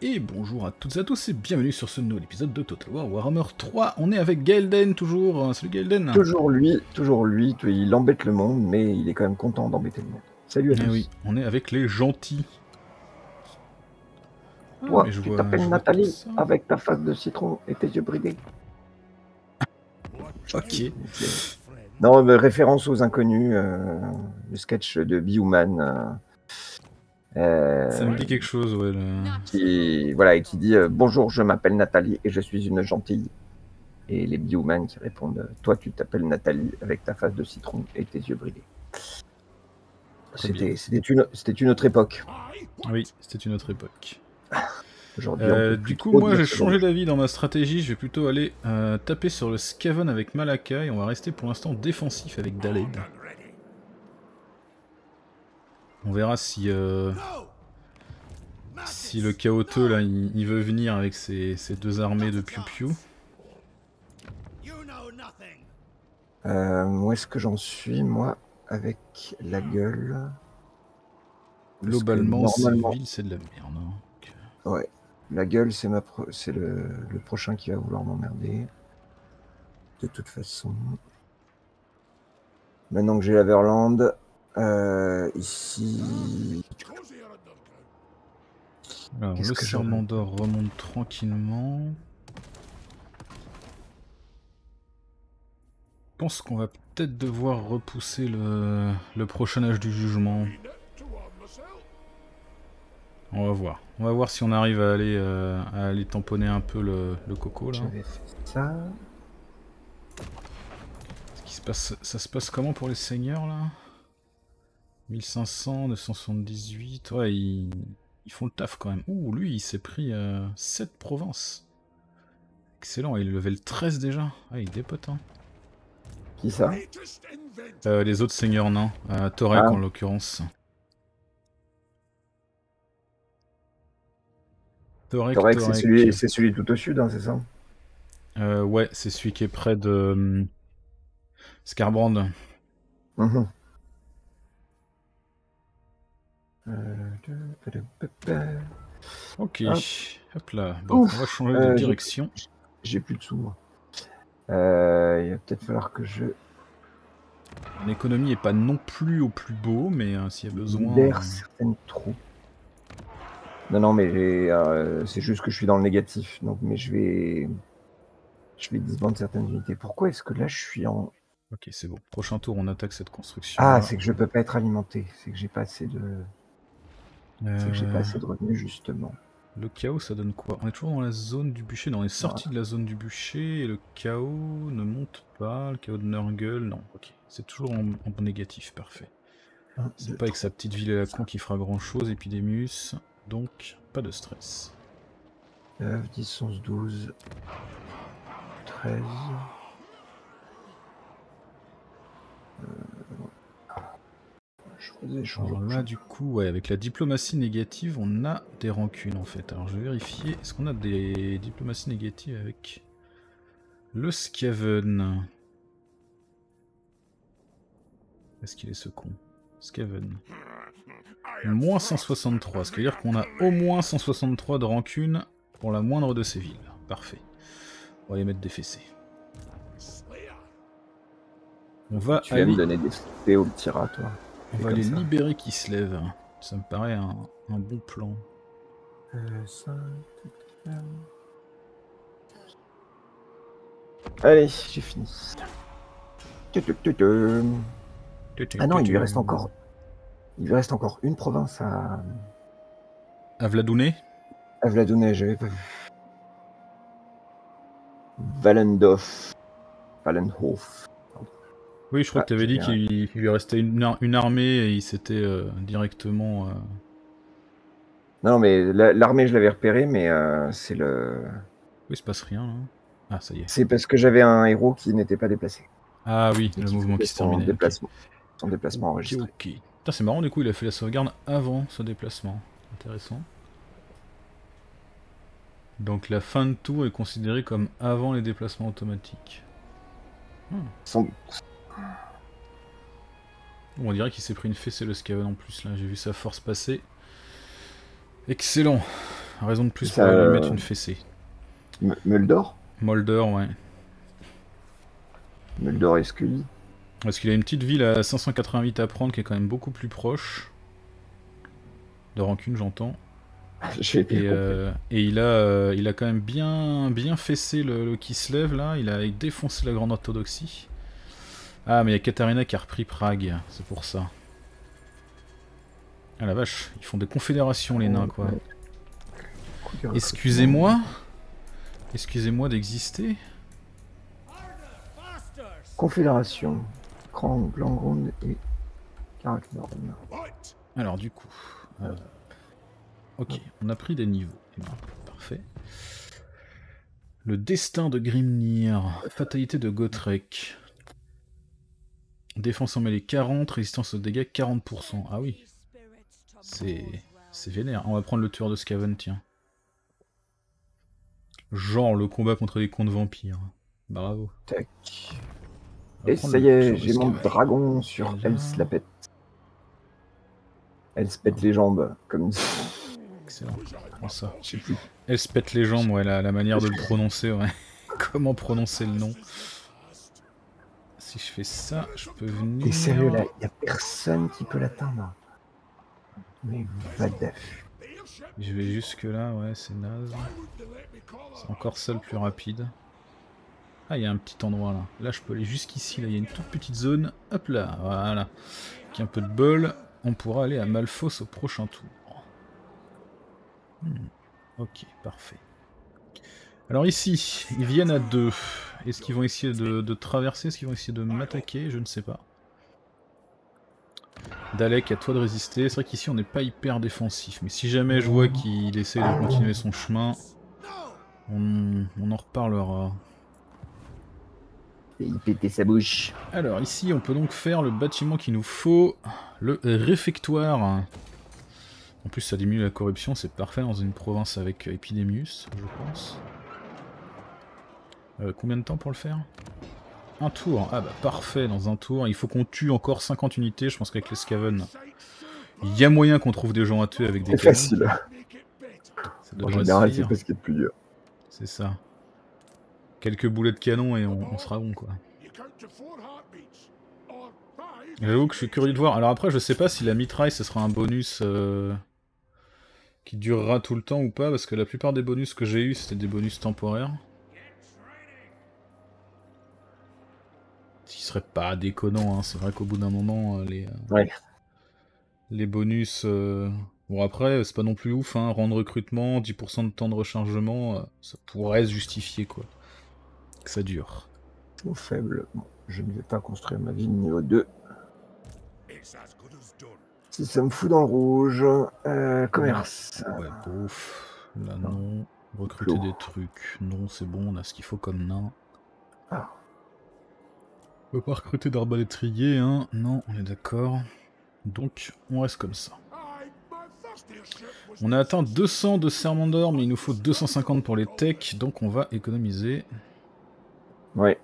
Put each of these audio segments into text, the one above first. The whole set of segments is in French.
et bonjour à toutes et à tous et bienvenue sur ce nouvel épisode de Total War Warhammer 3. On est avec Gaelden toujours. Salut Gaelden. Toujours lui, il embête le monde, mais il est quand même content d'embêter le monde. Salut à tous. Oui, on est avec les gentils. Toi, tu t'appelles Nathalie avec ta face de citron et tes yeux bridés. Ok. Non, mais référence aux inconnus, le sketch de Bioman. Ça me dit quelque chose, ouais. Qui dit bonjour, je m'appelle Nathalie et je suis une gentille. Et les Bioman qui répondent toi, tu t'appelles Nathalie avec ta face de citron et tes yeux bridés. C'était une autre époque. Oui, c'était une autre époque. Du coup, moi j'ai changé d'avis dans ma stratégie. Je vais plutôt aller taper sur le Skaven avec Malaka et on va rester pour l'instant défensif avec Daled. On verra si le chaoteux là il veut venir avec ses deux armées de piou-piou. Où est-ce que j'en suis, moi, avec la gueule? Globalement, normalement... ces villes, c'est de la merde. Hein. Ouais, la gueule, c'est le prochain qui va vouloir m'emmerder. De toute façon. Maintenant que j'ai la Verland, ici... Alors, le serment d'or remonte tranquillement. Je pense qu'on va peut-être devoir repousser le prochain âge du jugement. On va voir. On va voir si on arrive à aller tamponner un peu le coco là. J'avais fait ça. Ça se passe comment pour les seigneurs là? 1500, 278. Ouais, ils font le taf quand même. Ouh, lui il s'est pris 7 provinces. Excellent, il est level 13 déjà. Ah, il dépote hein. Qui ça? Les autres seigneurs nains. Torek en l'occurrence. Torek, c'est celui tout au sud, hein, c'est ça? Ouais, c'est celui qui est près de Skarbrand. Mm-hmm. Ok, hop là. Bon, on va changer de direction. J'ai plus de sous, moi. Il va peut-être falloir que je... Mon économie est pas non plus au plus beau, mais s'il y a besoin... Libère certaines troupes. Non, mais c'est juste que je suis dans le négatif. Donc, mais je vais disbande certaines unités. Pourquoi est-ce que là, je suis en... Ok, c'est bon. Prochain tour, on attaque cette construction. Ah, c'est que je peux pas être alimenté. C'est que j'ai pas assez de... C'est que j'ai pas assez de revenus, justement. Le chaos, ça donne quoi? On est toujours dans la zone du bûcher. Non, on est sorti de la zone du bûcher et le chaos ne monte pas. Le chaos de Nurgle, non. Ok, c'est toujours en négatif, parfait. C'est pas avec sa petite ville à la con qui fera grand chose, Epidemius. Donc, pas de stress. 9, 10, 11, 12, 13... Alors là, du coup, ouais, avec la diplomatie négative, on a des rancunes en fait. Alors je vais vérifier, est-ce qu'on a des diplomaties négatives avec le Skaven? Est-ce qu'il est ce con? Skaven. Moins 163, ce qui veut dire qu'on a au moins 163 de rancunes pour la moindre de ces villes. Parfait. On va les mettre des fessées. On va tu viens me donner des fessées au petit rat, toi. On va les libérer qui se lèvent. Ça me paraît un bon plan. 5... Allez, j'ai fini. Ah non, il lui reste encore une province à... À Vladouné? À Vladouné, j'avais pas vu. Valenhof. Oui, je crois que tu avais dit qu'il lui restait une armée et il s'était directement... Non, mais l'armée, je l'avais repérée, mais c'est le... Oui, il se passe rien, là. Ah, ça y est. C'est parce que j'avais un héros qui n'était pas déplacé. Ah oui, le mouvement qui se terminait. Son déplacement enregistré. Ok. Putain, c'est marrant, du coup, il a fait la sauvegarde avant ce déplacement. Intéressant. Donc la fin de tour est considérée comme avant les déplacements automatiques. Bon, on dirait qu'il s'est pris une fessée le Skaven en plus, là. J'ai vu sa force passer. Excellent. Raison de plus Ça, pour lui mettre une fessée. Muldor? Molder, ouais. Muldor et Scully. Parce qu'il a une petite ville à 588 à prendre qui est quand même beaucoup plus proche. De rancune, j'entends. Et il a quand même bien fessé le Kislev là. Il a défoncé la grande orthodoxie. Ah, mais il y a Katarina qui a repris Prague, c'est pour ça. Ah la vache, ils font des confédérations les nains quoi. Excusez-moi d'exister. Confédération. Krang, Langrond et Karaknorn. Alors du coup... ok, on a pris des niveaux. Parfait. Le destin de Grimnir. Fatalité de Gotrek. Défense en mêlée 40, résistance aux dégâts 40%. Ah oui. C'est vénère. On va prendre le tueur de Skaven, tiens. Genre le combat contre les contes vampires. Bravo. Tac. Et ça y est, j'ai mon dragon sur Elle se la pète. Elle se pète les jambes, comme dit. Excellent. Comment ça? Elle se pète les jambes, ouais, la manière de le prononcer, ouais. Comment prononcer le nom? Si je fais ça, je peux venir... T'es sérieux là? Y'a personne qui peut l'atteindre. Mais va def. Je vais jusque là, ouais, c'est naze. C'est encore ça le plus rapide. Ah, il y a un petit endroit là. Là, je peux aller jusqu'ici, là, il y a une toute petite zone. Hop là, voilà. Avec un peu de bol, on pourra aller à Malfos au prochain tour. Ok, parfait. Alors ici, ils viennent à deux. Est-ce qu'ils vont essayer de traverser? Est-ce qu'ils vont essayer de m'attaquer? Je ne sais pas. Dalek, à toi de résister. C'est vrai qu'ici on n'est pas hyper défensif, mais si jamais je vois qu'il essaie de continuer son chemin, on en reparlera. Et il pétait sa bouche. Alors ici on peut donc faire le bâtiment qu'il nous faut, le réfectoire. En plus ça diminue la corruption, c'est parfait dans une province avec Epidemius, je pense. Combien de temps pour le faire? Un tour, ah bah parfait, dans un tour. Il faut qu'on tue encore 50 unités, je pense qu'avec les Skaven, il y a moyen qu'on trouve des gens à tuer avec des canons. C'est facile. En général c'est pas ce qui est le plus dur. C'est ça. Quelques boulets de canon et on sera bon quoi. J'avoue que je suis curieux de voir. Alors après je sais pas si la mitraille ce sera un bonus qui durera tout le temps ou pas, parce que la plupart des bonus que j'ai eu c'était des bonus temporaires. Ce qui serait pas déconnant, hein. C'est vrai qu'au bout d'un moment les bonus... Bon après c'est pas non plus ouf, hein. Rang de recrutement, 10% de temps de rechargement, ça pourrait se justifier quoi. Que ça dure. Au faible, bon, je ne vais pas construire ma ville niveau 2. Si ça me fout dans le rouge, commerce. Ouais, bouf. Là non. Recruter des trucs. Non, c'est bon, on a ce qu'il faut comme nain. Ah. On peut pas recruter d'arbalétrier, hein. Non, on est d'accord. Donc, on reste comme ça. On a atteint 200 de serment d'or, mais il nous faut 250 pour les techs, donc on va économiser. Ouais.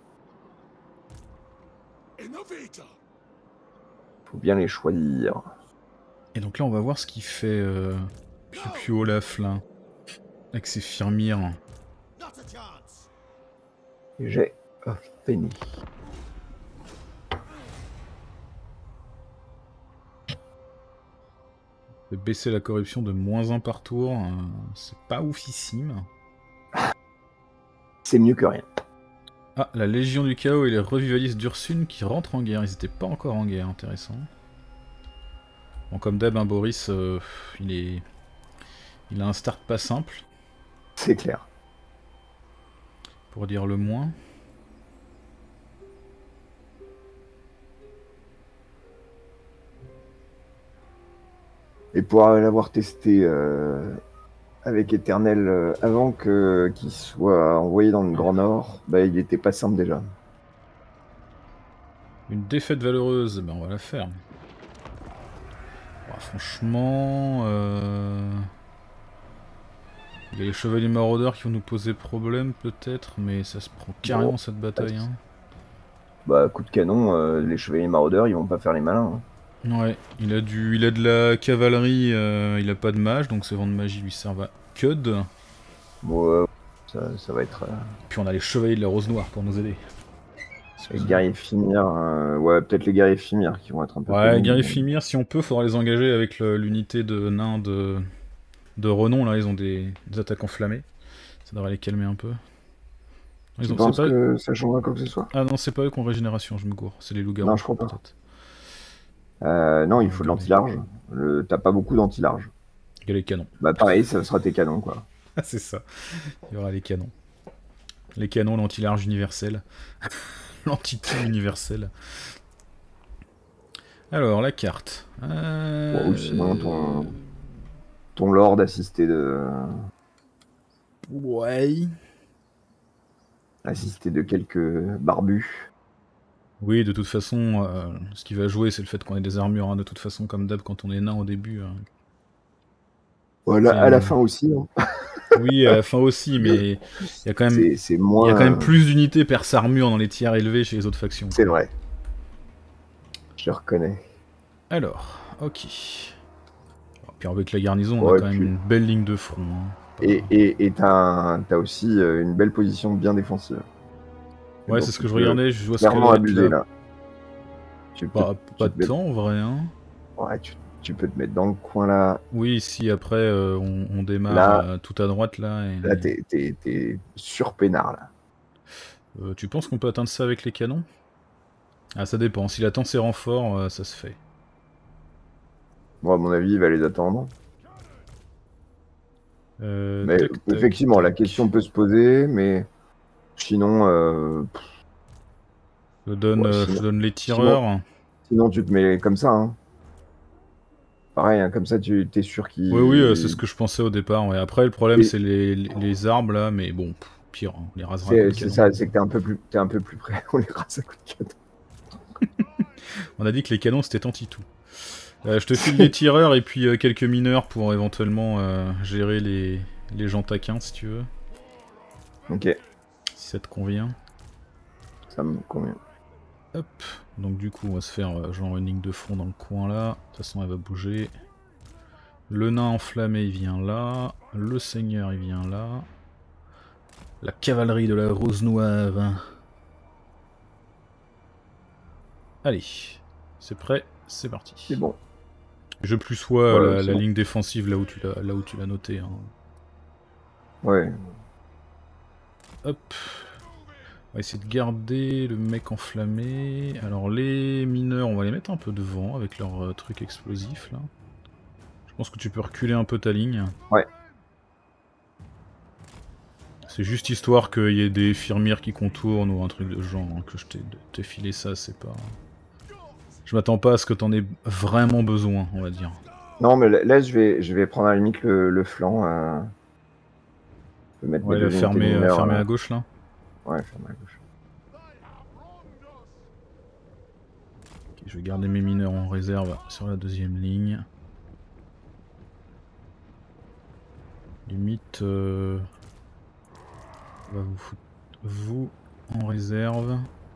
Faut bien les choisir. Et donc là, on va voir ce qu'il fait Piu Olaf, là. Avec ses firmires. J'ai fini. Baisser la corruption de -1 par tour, c'est pas oufissime. C'est mieux que rien. Ah, la Légion du Chaos et les revivalistes d'Ursune qui rentrent en guerre. Ils étaient pas encore en guerre, intéressant. Bon, comme d'hab, hein, Boris, il a un start pas simple. C'est clair. Pour dire le moins. Et pour l'avoir testé avec Éternel avant qu'il soit envoyé dans le Grand Nord, bah, il était pas simple déjà. Une défaite valeureuse, ben on va la faire. Bon, franchement, il y a les chevaliers maraudeurs qui vont nous poser problème peut-être, mais ça se prend carrément cette bataille. Hein. Bah coup de canon, les chevaliers maraudeurs ils vont pas faire les malins. Hein. Ouais, il a de la cavalerie, il a pas de mage, donc ses vents de magie lui servent à Cud. Bon, ça va être... Puis on a les chevaliers de la rose noire pour nous aider. Les guerriers Fimir, ouais, peut-être les guerriers Fimir qui vont être un peu... Ouais, les guerriers Fimir, si on peut, faudra les engager avec l'unité de nains de renom, là, ils ont des attaques enflammées. Ça devrait les calmer un peu. Tu penses que ça changera quoi que ce soit? Ah non, c'est pas eux qui ont régénération, je me gourre. C'est les loups-garous. Non, je crois pas. Non, il faut de l'anti-large. T'as pas beaucoup d'anti-large. Il y a les canons. Bah pareil, ça sera tes canons, quoi. C'est ça. Il y aura les canons. Les canons, l'anti-large universel. L'anti-team universel. Alors, la carte. Ou sinon, ton lord assisté de... Ouais. Assisté de quelques barbus. Oui, de toute façon, ce qui va jouer, c'est le fait qu'on ait des armures, hein, de toute façon, comme d'hab, quand on est nain au début. Voilà, à la fin aussi. Hein. Oui, à la fin aussi, mais il y a quand même, c'est moins... il y a quand même plus d'unités per armure dans les tiers élevés chez les autres factions. C'est vrai. Je le reconnais. Alors, ok. Puis avec la garnison, on a quand même une belle ligne de front. Hein. Et t'as aussi une belle position bien défensive. Ouais, c'est ce que je regardais, je vois ce qu'elle est abusé là. Pas de temps en vrai. Hein. Ouais, tu peux te mettre dans le coin là. Oui, si après on démarre là, tout à droite là. Et... Là, t'es sur peinard là. Tu penses qu'on peut atteindre ça avec les canons? Ah, ça dépend. S'il attend ses renforts, ça se fait. Bon, à mon avis, il va les attendre. Mais tac, effectivement, la question peut se poser, mais sinon... je donne les tireurs. Sinon, tu te mets comme ça. Hein. Pareil, hein, comme ça, tu es sûr qu'il... Oui, c'est ce que je pensais au départ. Ouais. Après, le problème, c'est les arbres là, mais bon, pire, on les rasera. C'est ça, c'est que t'es un peu plus près. On les rase à coup de canon. On a dit que les canons, c'était anti-tout. Je te file les tireurs et puis quelques mineurs pour éventuellement gérer les gens taquins si tu veux. Ok. Si ça te convient. Ça me convient. Hop. Donc du coup on va se faire genre une ligne de front dans le coin là. De toute façon elle va bouger. Le nain enflammé il vient là. Le seigneur il vient là. La cavalerie de la rose noire. Allez. C'est prêt, c'est parti. C'est bon. Je plus sois la ligne défensive là où tu l'as noté. Hein. Ouais. Hop. On va essayer de garder le mec enflammé. Alors les mineurs, on va les mettre un peu devant avec leur truc explosif là. Je pense que tu peux reculer un peu ta ligne. Ouais. C'est juste histoire qu'il y ait des firmires qui contournent ou un truc de genre, hein, que je t'ai filé ça, c'est pas... Je m'attends pas à ce que t'en aies vraiment besoin, on va dire. Non, mais là, je vais prendre à la limite le flanc. Je vais mettre ouais, fermer à gauche, là. Ouais, fermer à gauche. Okay, je vais garder mes mineurs en réserve sur la deuxième ligne. Limite... on va vous foutre vous en réserve.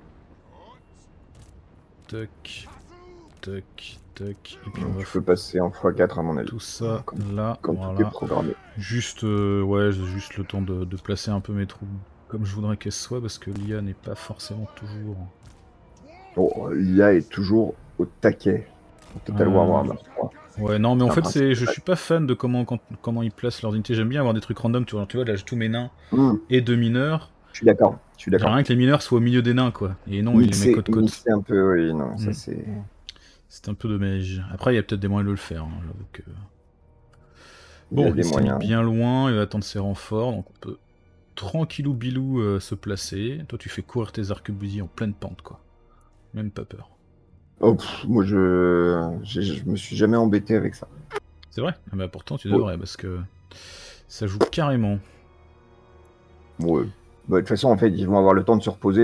Toc. Toc, toc, et puis on va... Je peux passer en x4 à mon avis. Tout ça là, quand voilà. tout est programmé. Juste, ouais, juste le temps de placer un peu mes troupes comme je voudrais qu'elles soient, parce que l'IA n'est pas forcément toujours... Bon, l'IA est toujours au taquet. Total Warhammer 3. Ouais, non, mais en fait, je suis pas fan de comment ils placent leurs unités. J'aime bien avoir des trucs random, tu vois, là j'ai tous mes nains et 2 mineurs. Je suis d'accord. J'aimerais rien que les mineurs soient au milieu des nains, quoi. Et non, ils les mettent côte-côte. C'est un peu, oui, non, ça c'est... C'est un peu dommage. Après, il y a peut-être des moyens de le faire, hein, j'avoue que... Bon, il s'est mis bien loin, il va attendre ses renforts, donc on peut tranquillou bilou se placer. Toi, tu fais courir tes arquebusiers en pleine pente, quoi. Même pas peur. Oh, moi, je me suis jamais embêté avec ça. C'est vrai? Ah bah pourtant, tu devrais, parce que ça joue carrément. Ouais. Bah, de toute façon, en fait, ils vont avoir le temps de se reposer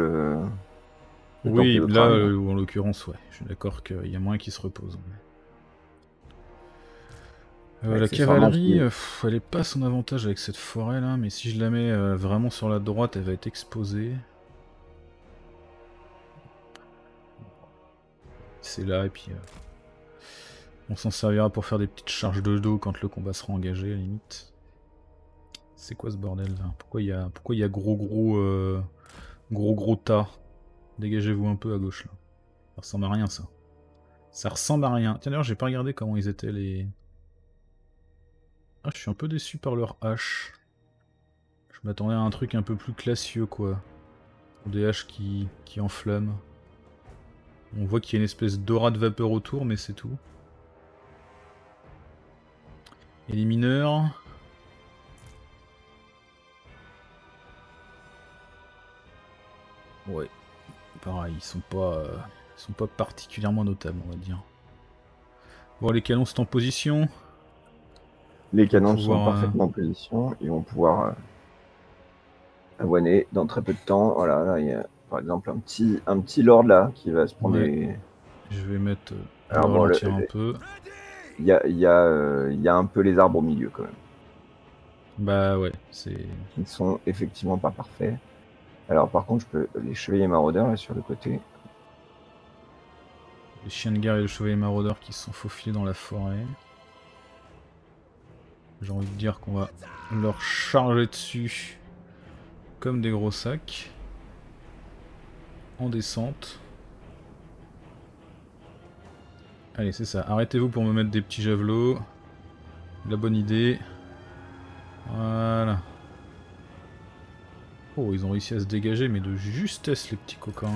oui, là, en l'occurrence, ouais. Je suis d'accord qu'il y a moins qui se reposent. La cavalerie, elle est pas à son avantage avec cette forêt là, mais si je la mets vraiment sur la droite, elle va être exposée. C'est là, et puis on s'en servira pour faire des petites charges de dos quand le combat sera engagé, à la limite. C'est quoi ce bordel là? Pourquoi il y a gros tas? Dégagez-vous un peu à gauche là. Ça ressemble à rien ça. Ça ressemble à rien. Tiens d'ailleurs j'ai pas regardé comment ils étaient les... Ah je suis un peu déçu par leur hache. Je m'attendais à un truc un peu plus classieux quoi. Des haches qui enflamment. On voit qu'il y a une espèce d'aura de vapeur autour mais c'est tout. Et les mineurs... Ouais, pareil, ils sont pas particulièrement notables, on va dire. Bon, les canons sont en position. Les canons sont parfaitement en position. Ils vont pouvoir avoiner dans très peu de temps. Voilà, là, il y a par exemple un petit lord là qui va se prendre des... Je vais mettre... Alors bon, un peu. Il y a un peu les arbres au milieu quand même. Bah ouais, c'est... Ils sont effectivement pas parfaits. Alors par contre, je peux les chevaliers maraudeurs là sur le côté. Les chiens de guerre et les chevaliers maraudeurs qui se sont faufilés dans la forêt. J'ai envie de dire qu'on va leur charger dessus comme des gros sacs. En descente. Allez, c'est ça. Arrêtez-vous pour me mettre des petits javelots. La bonne idée. Voilà. Oh, ils ont réussi à se dégager, mais de justesse, les petits coquins.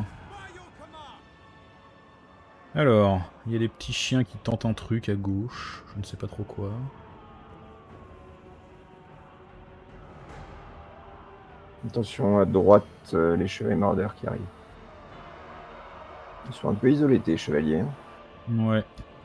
Alors, il y a des petits chiens qui tentent un truc à gauche. Je ne sais pas trop quoi. Attention, à droite, les chevaliers maraudeurs qui arrivent. Ils sont un peu isolés, tes chevaliers. Ouais.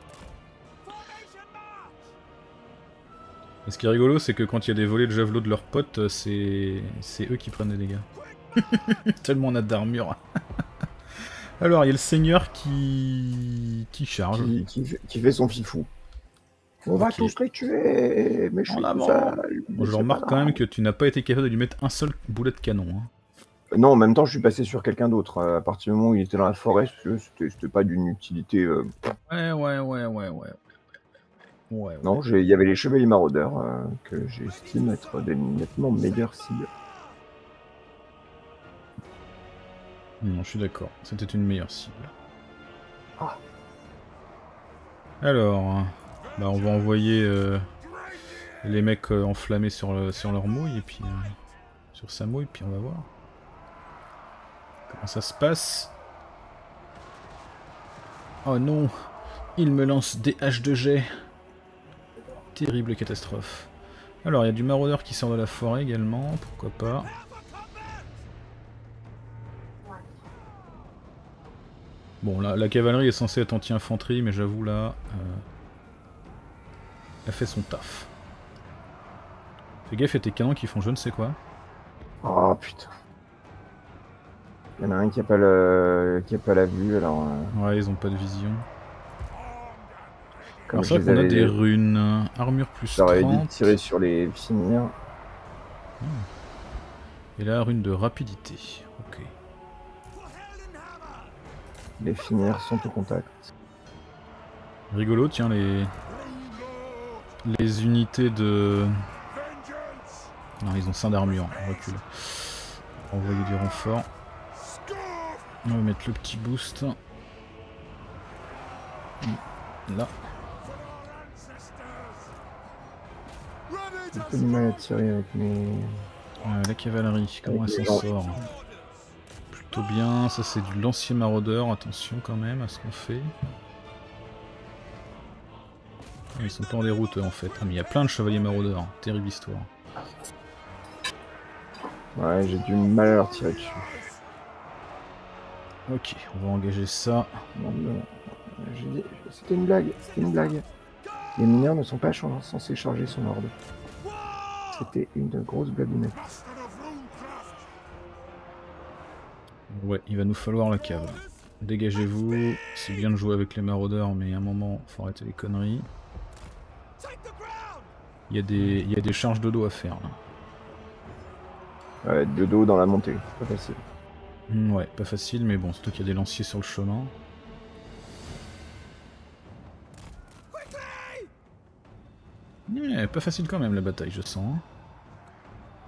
Et ce qui est rigolo, c'est que quand il y a des volées de javelots de leurs potes, c'est eux qui prennent des dégâts. Tellement on a d'armure. Alors, il y a le seigneur qui charge. Qui fait son fifou. On va tous les tuer, mais je suis tout seul. Bon, je remarque quand même que tu n'as pas été capable de lui mettre un seul boulet de canon. Hein. Non, en même temps, je suis passé sur quelqu'un d'autre. À partir du moment où il était dans la forêt, c'était pas d'une utilité... Ouais. Non, il y avait les chevaliers maraudeurs, que j'estime être des nettement meilleures cibles. Non, je suis d'accord. C'était une meilleure cible. Ah. Alors, bah on va envoyer les mecs enflammés sur leur mouille, et puis sur sa mouille, puis on va voir comment ça se passe. Oh non, il me lance des haches de jet. Terrible catastrophe. Alors, il y a du maraudeur qui sort de la forêt également, pourquoi pas. Bon, la cavalerie est censée être anti-infanterie, mais j'avoue là... elle fait son taf. Fais gaffe à tes canons qui font je ne sais quoi. Oh putain. Il y en a un qui a pas la vue, alors... Ouais, ils ont pas de vision. Comme alors c'est vrai qu'on a des runes. Armure plus 30. J'aurais dû tirer sur les finir. Et là, rune de rapidité. Ok. Les finir sont au contact. Rigolo, tiens, les unités de... Non, ils ont 5 d'armure, on recule. On va envoyer du renfort. On va mettre le petit boost. Là. J'ai un peu de mal à tirer avec mes... la cavalerie, comment elle s'en sort? Plutôt bien, ça c'est du lancier maraudeur, attention quand même à ce qu'on fait. Ils sont pas en déroute en fait. Ah mais il y a plein de chevaliers maraudeurs, terrible histoire. Ouais, j'ai du mal à leur tirer dessus. Ok, on va engager ça. Non, j'ai dit, c'était une blague, Les mineurs ne sont pas censés charger son ordre. C'était une grosse blagounette. Ouais, il va nous falloir la cave. Dégagez-vous, c'est bien de jouer avec les maraudeurs, mais à un moment, faut arrêter les conneries. Il y a des charges de dos à faire là. Ouais, de dos dans la montée, pas facile. Ouais, pas facile, mais bon, surtout qu'il y a des lanciers sur le chemin. Ouais, pas facile quand même la bataille, je sens.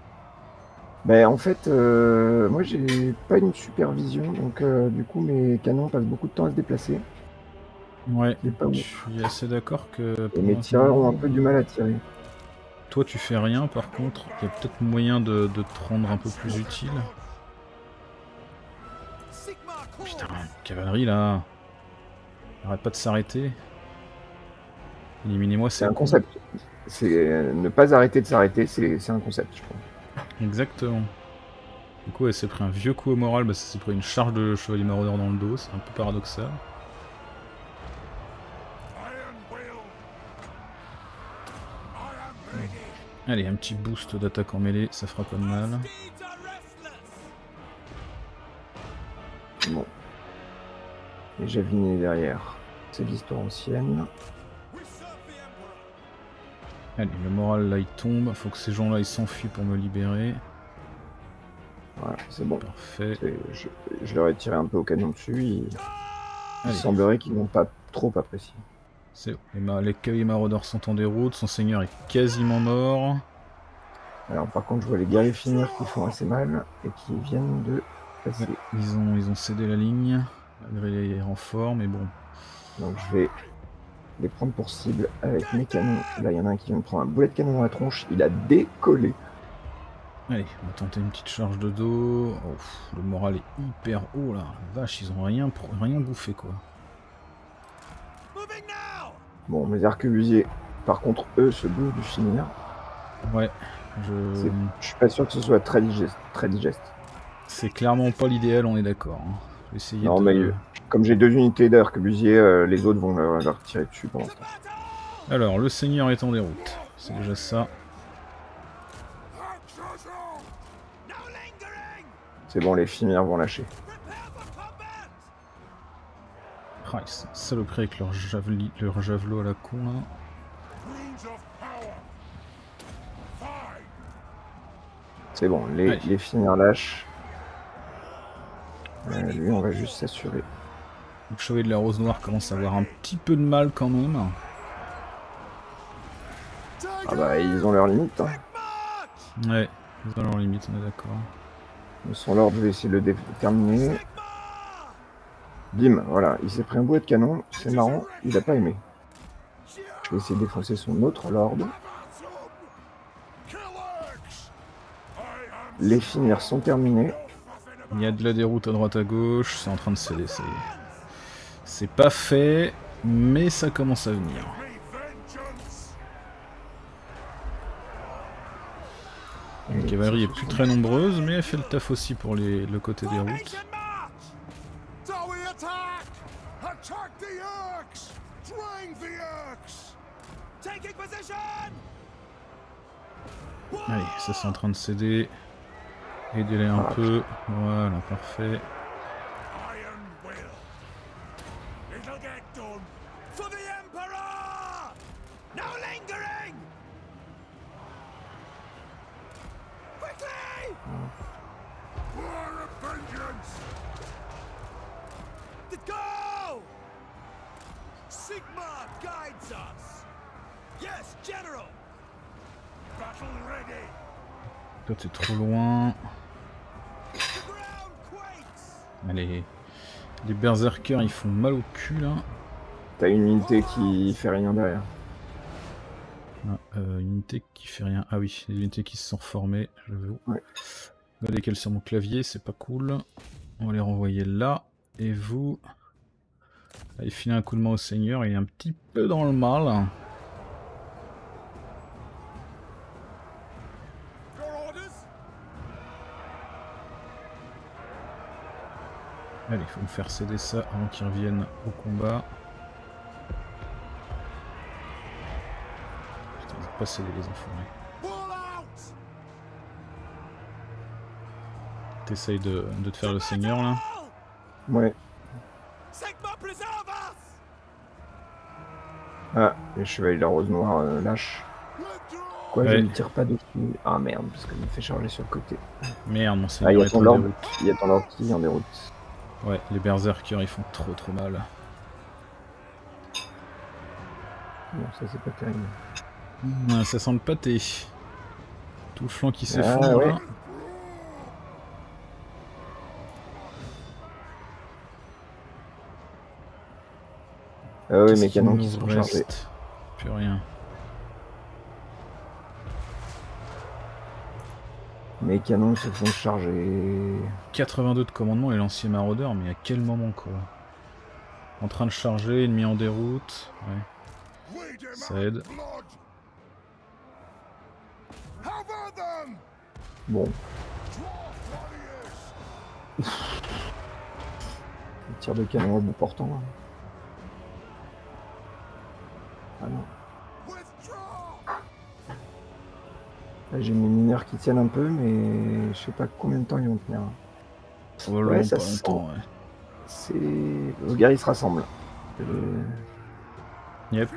Ben, en fait, moi j'ai pas une supervision, donc du coup mes canons passent beaucoup de temps à se déplacer. Ouais, C'est pas je ouf. suis assez d'accord que Et pour mes tireurs ont un l'instant, peu du mal à tirer. toi tu fais rien, par contre, il y a peut-être moyen de te rendre un peu plus utile. Putain, cavalerie là, arrête pas de s'arrêter. Éliminez-moi C'est ces un cons. concept. C'est ne pas arrêter de s'arrêter, c'est un concept, je pense. Exactement. Du coup, elle s'est pris un vieux coup au moral, parce que s'est pris une charge de chevalier maraudeur dans le dos, c'est un peu paradoxal. Allez, un petit boost d'attaque en mêlée, ça fera pas de mal. Bon. Et Javiné derrière. C'est l'histoire ancienne. Allez, le moral là il tombe, faut que ces gens là ils s'enfuient pour me libérer. Voilà, c'est bon. Parfait. Je leur ai tiré un peu au canon dessus. Il Allez. semblerait qu'ils n'ont pas trop apprécié. C'est bon. Les cavaliers maraudeurs sont en déroute, son seigneur est quasiment mort. Alors par contre je vois les guerriers finir qui font assez mal et qui viennent de passer. Ouais, ils ont cédé la ligne, malgré les renforts, mais bon. Donc je vais les prendre pour cible avec mes canons. Là il y en a un qui vient de prendre un boulet de canon dans la tronche, il a décollé. Allez, on va tenter une petite charge de dos. Oh, le moral est hyper haut là. Vache, ils ont rien bouffé quoi. Bon, mes arquebusiers, par contre, eux se bouffent du finir. Ouais, je suis pas sûr que ce soit très digeste. C'est clairement pas l'idéal, on est d'accord. Hein. Essayer non, de... mais comme j'ai 2 unités d'arquebusiers, les autres vont leur tirer dessus pour l'instant. Alors, le seigneur est en déroute. C'est déjà ça. C'est bon, les Fimir vont lâcher. Ah, ils sont saloperies avec leur javelot à la con là. C'est bon, les Fimir lâchent. Lui, on va juste s'assurer. Le chevalier de la rose noire commence à avoir un petit peu de mal quand même. Ah bah, ils ont leurs limites. Hein. Ouais, ils ont leurs limites, on est d'accord. Son lord, je vais essayer de le terminer. Bim, voilà, il s'est pris un boulet de canon, c'est marrant, il a pas aimé. Je vais essayer de défoncer son autre lord. Les finir sont terminés. Il y a de la déroute à droite à gauche, c'est en train de céder. C'est pas fait, mais ça commence à venir. La cavalerie est plus très nombreuse, mais elle fait le taf aussi pour le côté des routes. Allez, ça c'est en train de céder. Aidez-les un peu. Voilà, parfait. Toi t'es trop loin. Allez, les berserkers ils font mal au cul là. T'as une unité qui fait rien derrière. Ah, une unité qui fait rien. Ah oui, les unités qui se sont reformées, j'avoue. Ouais. Regardez qu'elles sur mon clavier, c'est pas cool. On va les renvoyer là. Et vous, allez filer un coup de main au seigneur, il est un petit peu dans le mal. Allez, il faut me faire céder ça avant qu'ils reviennent au combat. Putain, ils ont pas cédé les enfoirés. T'essayes de te faire le seigneur là? Ouais. Ah, les chevaliers de la rose noire lâchent. Quoi, ouais. Je ne tire pas dessus. Ah merde, parce qu'il me fait charger sur le côté. Merde, mon seigneur est en déroute. Il y a ton lord qui est en déroute. Ouais, les berserkers ils font trop mal. Bon, ça c'est pas terrible. Ça sent le pâté. Tout le flanc qui s'effondre ouais. là. Ah oui, Qu'est-ce mes qu'il canons qui nous sont chargés. reste? Plus rien. Mes canons se sont chargés. 82 de commandement et lancier maraudeur, mais à quel moment quoi? En train de charger, ennemi en déroute. Ouais. Ça aide. Bon. Tir de canon à bout portant. Ah non. Là, j'ai mes mineurs qui tiennent un peu, mais je sais pas combien de temps ils vont tenir. Ouais, ça pas longtemps, ouais. C'est... Vos guerriers se rassemblent. Yep.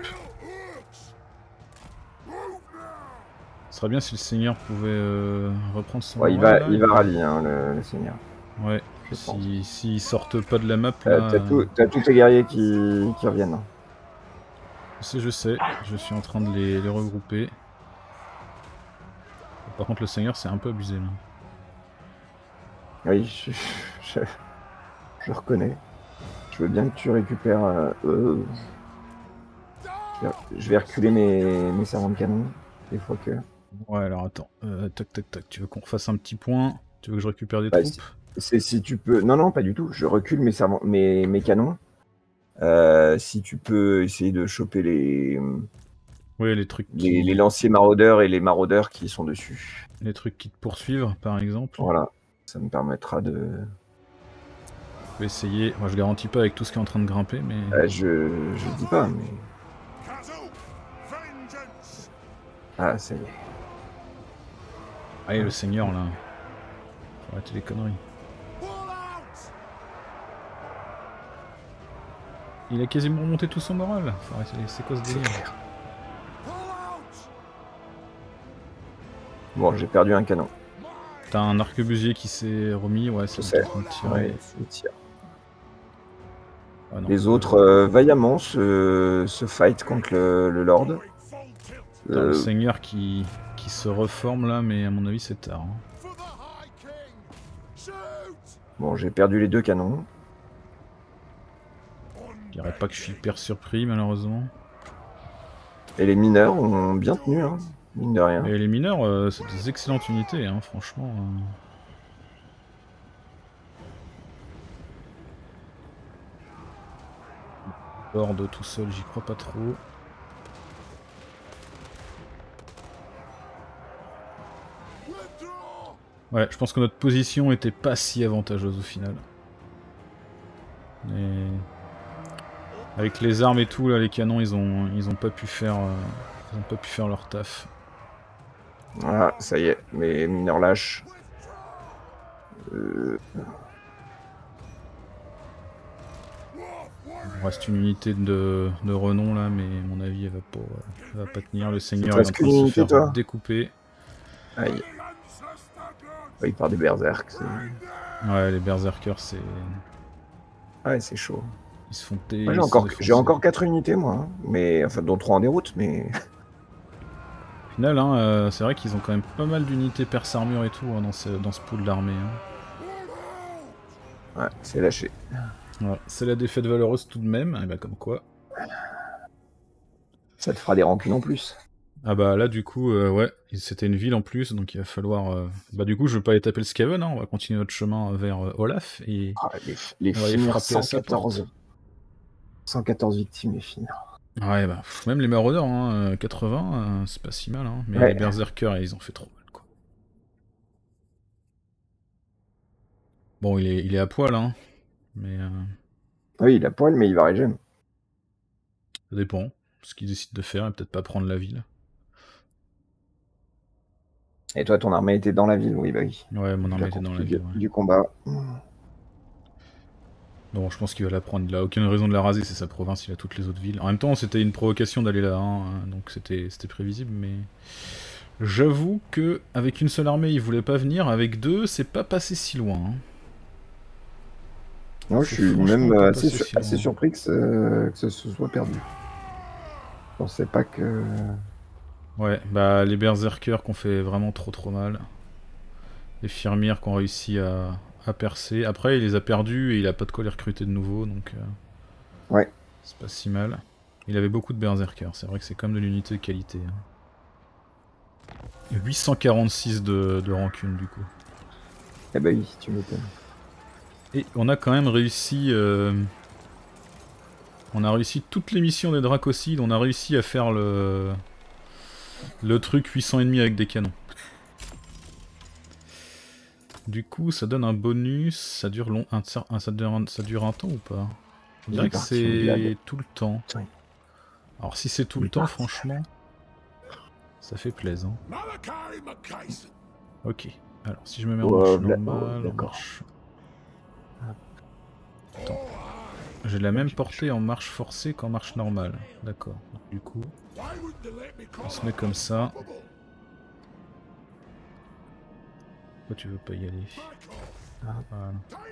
Ce serait bien si le seigneur pouvait reprendre son Ouais, moral, il va rallier, hein, le seigneur. Ouais, s'ils sortent pas de la map là... T'as tous tes guerriers qui reviennent. Je sais, je suis en train de les regrouper. Par contre le seigneur c'est un peu abusé là. Oui, je reconnais. Je veux bien que tu récupères... Je vais reculer mes servants de canon, des fois que... Ouais, alors attends, tac tac tac, tu veux qu'on refasse un petit point? Tu veux que je récupère des troupes? Si tu peux... Non, pas du tout, je recule mes canons. Si tu peux essayer de choper les... Ouais, les trucs les lanciers maraudeurs et les maraudeurs qui sont dessus. Les trucs qui te poursuivent, par exemple. Voilà, ça me permettra de... Je vais essayer. Moi, je garantis pas avec tout ce qui est en train de grimper, mais... je dis pas, mais... Ah, ça y est. Allez, le seigneur, là. Faut arrêter les conneries. Il a quasiment remonté tout son moral. Faut arrêter, c'est quoi ce délire? Bon, j'ai perdu un canon. T'as un arquebusier qui s'est remis, ouais, c'est en train de tirer. Ouais, il tire. Ah, non. Les autres vaillamment se fight contre le Lord. Le seigneur qui se reforme là, mais à mon avis c'est tard. Hein. Bon, j'ai perdu les deux canons. Je dirais pas que je suis hyper surpris malheureusement. Et les mineurs ont bien tenu, hein, mine de rien. Et les mineurs, c'est des excellentes unités, hein, franchement. Lord tout seul, j'y crois pas trop. Ouais, je pense que notre position était pas si avantageuse au final. Et... avec les armes et tout, là, les canons, ils ont pas pu faire, leur taf. Voilà, ça y est, mes mineurs lâchent. Il reste une unité de renom là, mais à mon avis, elle va pas tenir. Le seigneur est en train de se faire découper. Aïe. Ouais, il part des berserks. Ouais, les berserkers, c'est... Ouais, c'est chaud. Ils se font j'ai encore 4 unités, moi. Hein. Mais, enfin, dont 3 en déroute, mais... Au final, hein, c'est vrai qu'ils ont quand même pas mal d'unités perse armure et tout hein, dans ce pool d'armée. Hein. Ouais, c'est lâché. Voilà. C'est la défaite valeureuse tout de même, et bah comme quoi. Ça te fera des rancunes en plus. Ah bah là du coup, ouais, c'était une ville en plus, donc il va falloir... Bah du coup, je vais pas aller taper le Skaven, hein, on va continuer notre chemin vers Olaf, et les on va aller frapper à sa porte. 114 victimes, les filles. Ouais, bah, même les maraudeurs, hein, 80, c'est pas si mal, hein, mais les berserkers, ils ont fait trop mal, quoi. Bon, il est à poil, hein, mais... Oui, il a poil, mais il va régénérer. Ça dépend, ce qu'il décide de faire, et peut-être pas prendre la ville. Et toi, ton armée était dans la ville, oui, bah oui. Ouais, mon armée était dans la ville, ouais. Du combat. Non, je pense qu'il va la prendre, il a aucune raison de la raser, c'est sa province, il a toutes les autres villes. En même temps, c'était une provocation d'aller là, hein, donc c'était prévisible, mais... J'avoue que avec une seule armée, il voulait pas venir, avec deux, c'est pas passé si loin. Hein. Non, je suis même assez surpris que ce soit perdu. Je pensais pas que... Ouais, bah les berserkers qu'on fait vraiment trop mal. Les firmières qui ont réussi à percer. Après, il les a perdus et il a pas de quoi les recruter de nouveau, donc... Ouais. C'est pas si mal. Il avait beaucoup de berserkers, c'est vrai que c'est comme de l'unité de qualité. Hein. 846 de rancune du coup. Eh bah oui, tu m'étonnes. Et on a quand même réussi... On a réussi toutes les missions des Dracocides, on a réussi à faire le truc 800 ennemis avec des canons. Du coup, ça donne un bonus, ça dure ça dure un temps ou pas? On dirait que c'est tout le temps. Oui. Alors si c'est tout le temps, franchement, ça fait plaisir. Ok, alors si je me mets en marche normale, en marche... Attends. J'ai la même portée en marche forcée qu'en marche normale. D'accord. Du coup, on se met comme ça. Pourquoi tu veux pas y aller? Voilà.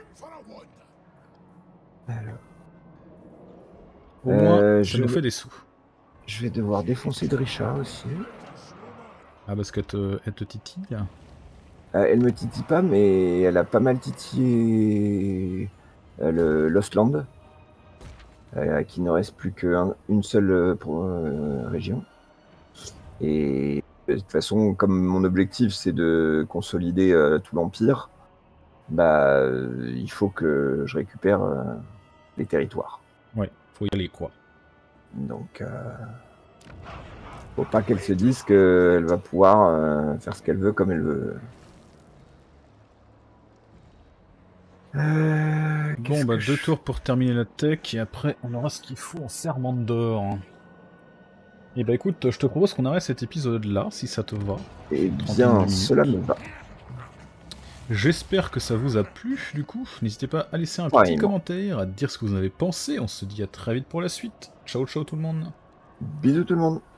Alors. Au moins, ça nous fait des sous. Je vais devoir défoncer Drisha aussi. Ah, parce qu'elle te titille? Elle me titille pas, mais elle a pas mal titillé le Lostland. Qui ne reste plus qu'une seule région. Et de toute façon, comme mon objectif c'est de consolider tout l'Empire, bah, il faut que je récupère les territoires. Ouais, faut y aller quoi. Donc, faut pas qu'elle se dise qu'elle va pouvoir faire ce qu'elle veut comme elle veut. Bon bah 2 tours pour terminer la tech et après on aura ce qu'il faut en serment d'or. Et bah écoute, je te propose qu'on arrête cet épisode là si ça te va. Et bien, cela me va. J'espère que ça vous a plu du coup. N'hésitez pas à laisser un petit commentaire, à dire ce que vous en avez pensé. On se dit à très vite pour la suite. Ciao ciao tout le monde. Bisous tout le monde.